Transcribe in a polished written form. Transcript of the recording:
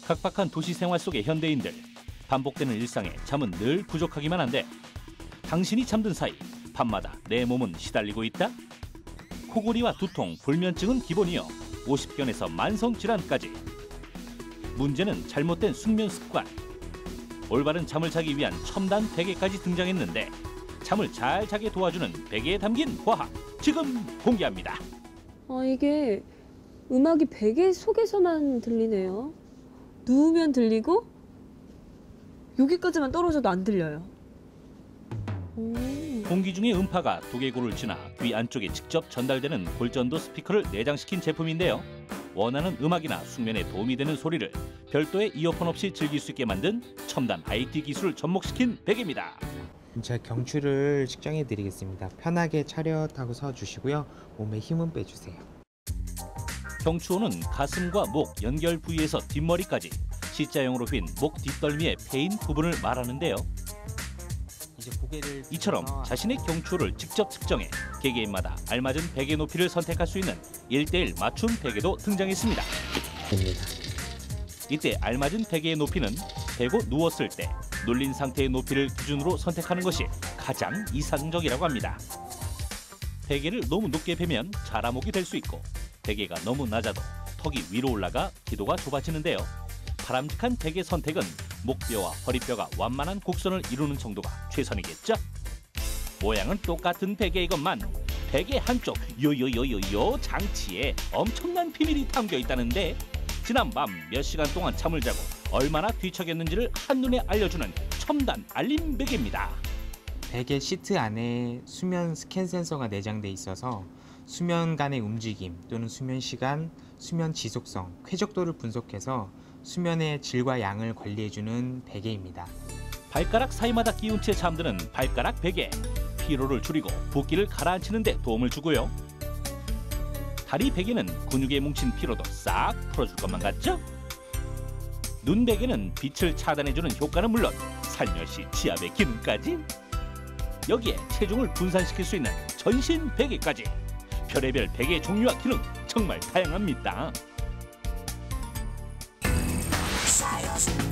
각박한 도시 생활 속의 현대인들, 반복되는 일상에 잠은 늘 부족하기만 한데 당신이 잠든 사이 밤마다 내 몸은 시달리고 있다? 코골이와 두통, 불면증은 기본이요 50견에서 만성질환까지. 문제는 잘못된 숙면 습관. 올바른 잠을 자기 위한 첨단 베개까지 등장했는데 잠을 잘 자게 도와주는 베개에 담긴 과학 지금 공개합니다. 이게 음악이 베개 속에서만 들리네요. 누우면 들리고 여기까지만 떨어져도 안 들려요. 공기 중의 음파가 두개골을 지나 귀 안쪽에 직접 전달되는 골전도 스피커를 내장시킨 제품인데요. 원하는 음악이나 숙면에 도움이 되는 소리를 별도의 이어폰 없이 즐길 수 있게 만든 첨단 IT 기술을 접목시킨 베개입니다. 제가 경추를 측정해 드리겠습니다. 편하게 차렷하고 서 주시고요. 몸에 힘은 빼주세요. 경추호는 가슴과 목 연결 부위에서 뒷머리까지 C자형으로 휜 목 뒷덜미의 패인 부분을 말하는데요. 이처럼 자신의 경추를 직접 측정해 개개인마다 알맞은 베개 높이를 선택할 수 있는 1:1 맞춤 베개도 등장했습니다. 이때 알맞은 베개의 높이는 베고 누웠을 때 눌린 상태의 높이를 기준으로 선택하는 것이 가장 이상적이라고 합니다. 베개를 너무 높게 베면 자라목이 될 수 있고 베개가 너무 낮아도 턱이 위로 올라가 기도가 좁아지는데요. 바람직한 베개 선택은 목뼈와 허리뼈가 완만한 곡선을 이루는 정도가 최선이겠죠? 모양은 똑같은 베개이건만 베개 한쪽 요요요요요 장치에 엄청난 비밀이 담겨 있다는데 지난밤 몇 시간 동안 잠을 자고 얼마나 뒤척였는지를 한눈에 알려주는 첨단 알림 베개입니다. 베개 시트 안에 수면 스캔 센서가 내장돼 있어서 수면 간의 움직임 또는 수면 시간, 수면 지속성, 쾌적도를 분석해서 수면의 질과 양을 관리해주는 베개입니다. 발가락 사이마다 끼운 채 잠드는 발가락 베개. 피로를 줄이고 붓기를 가라앉히는 데 도움을 주고요. 다리 베개는 근육에 뭉친 피로도 싹 풀어줄 것만 같죠? 눈 베개는 빛을 차단해주는 효과는 물론 살며시 지압의 기능까지. 여기에 체중을 분산시킬 수 있는 전신 베개까지. 별의별 베개 종류와 기능 정말 다양합니다.